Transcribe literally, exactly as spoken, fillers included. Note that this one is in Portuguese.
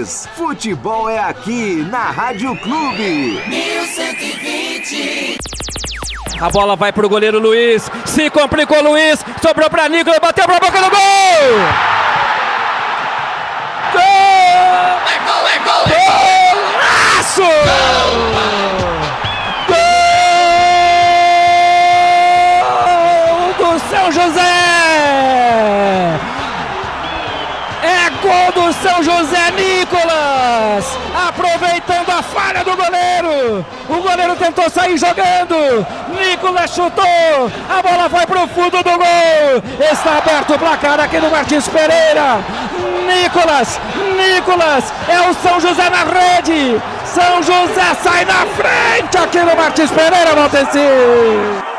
Futebol é aqui na Rádio Clube. mil cento e vinte. A bola vai pro goleiro Luiz. Se complicou Luiz. Sobrou pra Nicolas. Bateu pra boca do gol! Gol! É gol, é gol, é Golaço! Gol do São José! É gol do São José, Nicolas! Aproveitando a falha do goleiro! O goleiro tentou sair jogando! Nicolas chutou! A bola vai pro fundo do gol! Está aberto o placar aqui do Martins Pereira! Nicolas! Nicolas! É o São José na rede! São José sai na frente aqui no Martins Pereira, Valteci!